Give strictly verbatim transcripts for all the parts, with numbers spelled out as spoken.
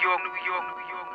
York, New York, New York.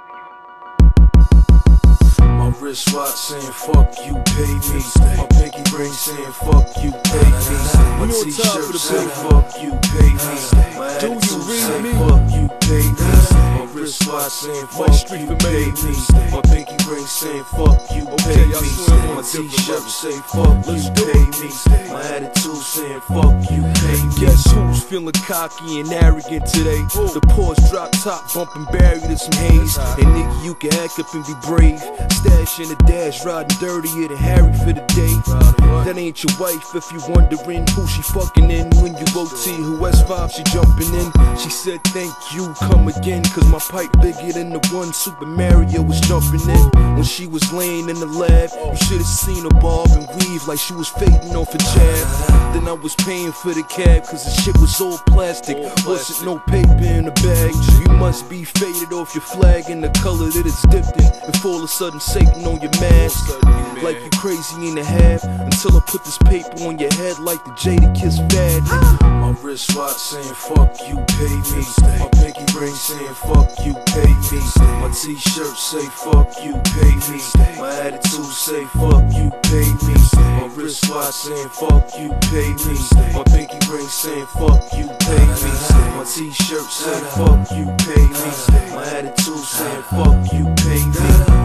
My wristwatch saying fuck you, pay me. My pinky ring saying fuck you, pay me. My t-shirt saying fuck you, pay me. My attitude saying fuck you, pay me. My wristwatch saying fuck you, pay me. My pinky ring saying fuck you, pay me. My t-shirt say fuck you, pay me. My attitude saying fuck you, pay me. Guess who's feeling cocky and arrogant today? The Porsche drop top, bumping buried in some haze. And nigga, you can act up and be brave. Stash in the dash, riding dirtier than Harry for the day. That ain't your wife if you wondering who she fucking in. When you O T, who S five she jumping in. She said thank you, come again, cause my pipe bigger than the one Super Mario was jumping in. When she was laying in the lab, you should've seen her bob and weave like she was fading off a jab. Then I was paying for the cab cause the shit was all plastic. Wasn't no paper in the bag. You must be faded off your flag and the color that it's dipped in. If all of a sudden Satan on your mask, like you crazy in the half. Until I put this paper on your head like the Jadakiss fad. My wristwatch saying fuck you, pay me. My pinky ring saying fuck you, pay me. My t-shirt say fuck you, pay me. My attitude say fuck you, pay me. My wristwatch saying fuck you, pay me. My pinky ring saying fuck you, pay me. My t-shirt say fuck you, pay me. My attitude saying fuck you, pay me.